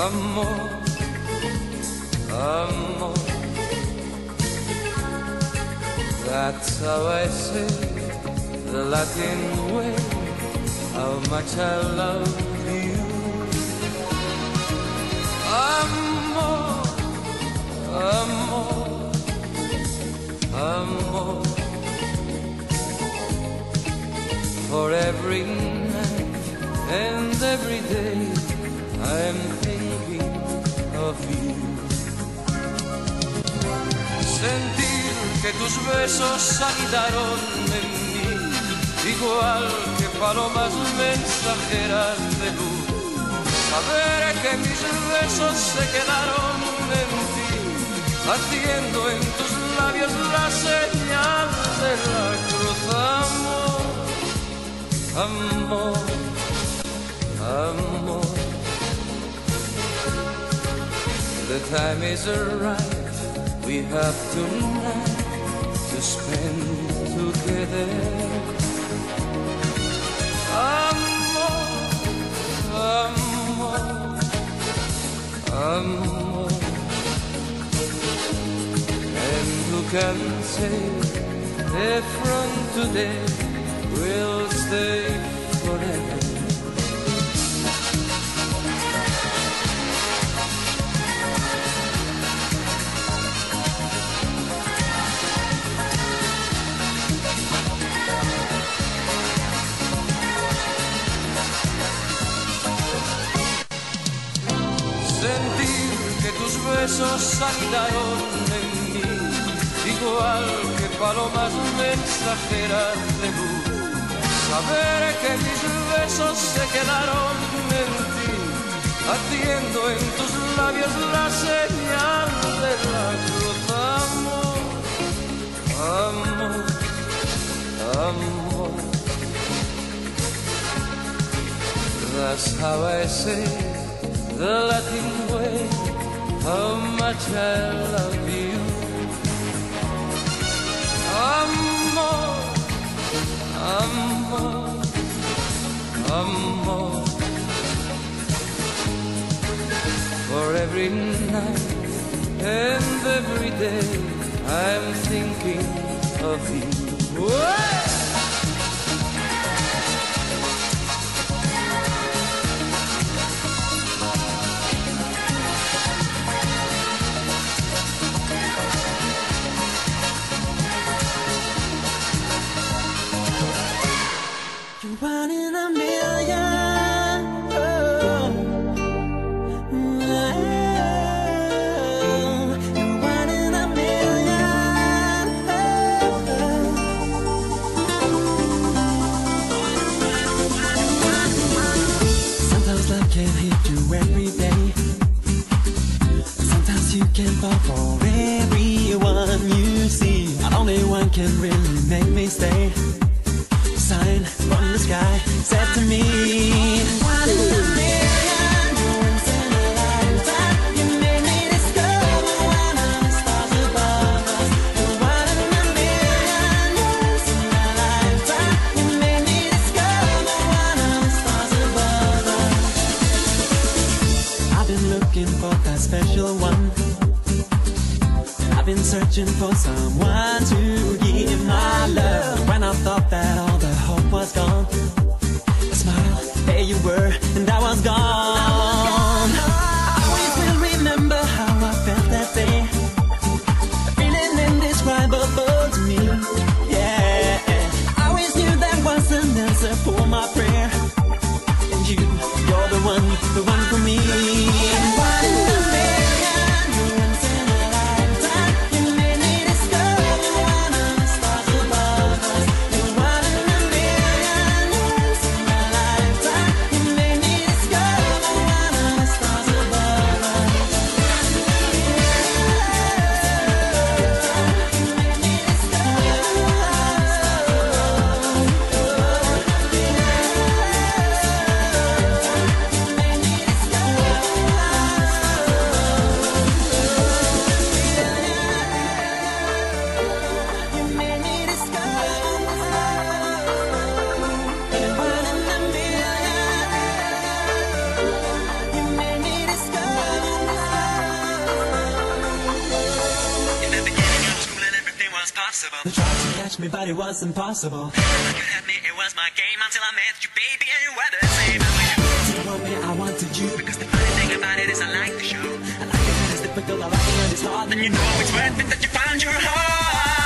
Amor, amor, that's how I say the Latin way, how much I love you. Amor, amor, amor, for every night and every day I'm thinking of you. Sentir que tus besos anidaron en mí, igual que palomas mensajeras de luz. Saber que mis besos se quedaron en ti, haciendo en tus labios la señal de la cruz. Amor, amor, amor, the time is right, we have tonight to spend together. Amor, amor, amor, and who can say that from today we'll stay forever. Sentir que tus besos anidaron en mí, igual que palomas mensajeras de luz. Saber que mis besos se quedaron en ti, haciendo en tus labios la señal de la cruz. Amor, amor, amor, that's how I say the Latin way, how much I love you. Amor, amor, amor, for every night and every day I'm thinking of you. Whoa! One in a million, oh, you're one in a million, Sometimes love can hit you every day. Sometimes you can fall for everyone you see. Not only one can really make me stay. Sign from the sky said to me, one in a million, once in a lifetime. You made me discover one of the stars above us. You're one in a million, once in a lifetime. You made me discover one of the stars above us. I've been looking for that special one. I've been searching for someone to give my love. When I thought that all the hope was gone, a smile, there you were, and I was gone. I always will remember how I felt that day. A feeling indescribable to me. Yeah, I always knew that was an answer for my prayer. And you're the one for me. One in a million, once in a lifetime. You made me discover one of the stars above us. You're one in a million, once in a lifetime. You made me discover touch me, but it was impossible. You had me, it was my game until I met you, baby, and you were the same. You want me, I wanted you. Because the funny thing about it is I like the show. I like it when it's difficult, I like it when it's hard. Then you know it's worth it that you found your heart.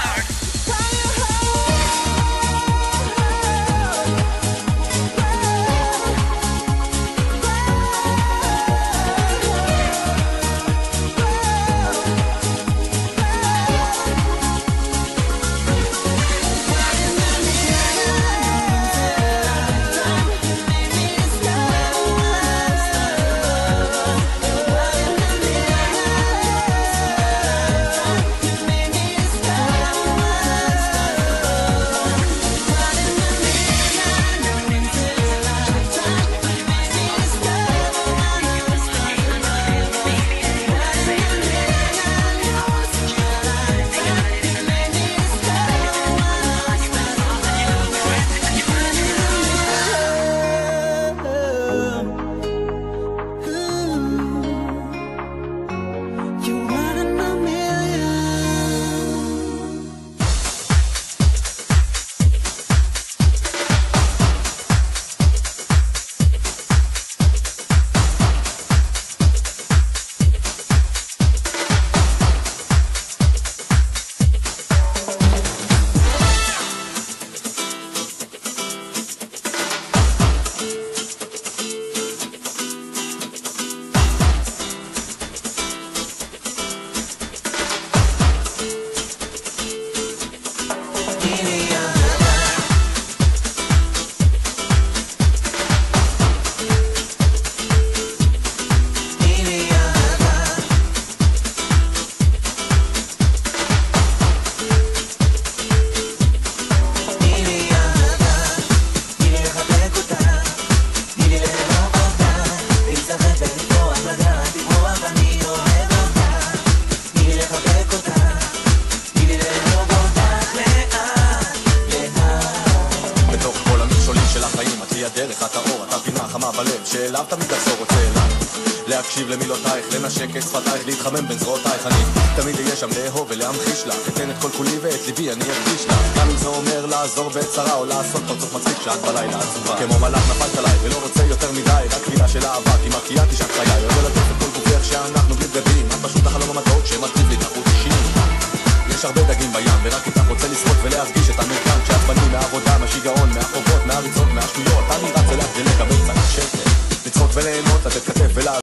דרך את האור, אתה פינה חמה בלב שאליו תמיד לחזור רוצה אליי להקשיב למילותייך, לנשק את שפתייך, להתחמם בין זרועותייך אני תמיד אהיה שם לאהוב ולהמחיש לך אתן את כל כולי ואת ליבי אני אקדיש לך גם אם זה אומר לעזור בצרה או לעשות פרצוף מצחיק שאת בלילה עצובה כמו מלאך נפלת עליי ולא רוצה יותר מדי רק מילה של אהבה כי מקיאתי שאת חיי יודע לתת את כל גופך שאנחנו בלי בגדים את פשוט החלום המתוק שמטריד לי תחרות אישית יש הרבה דגים בים ורק איתך רוצה לשרוד ולהרגיש את המרקם כשאת בנים מהעבודה, מהשיגעון, מהחובה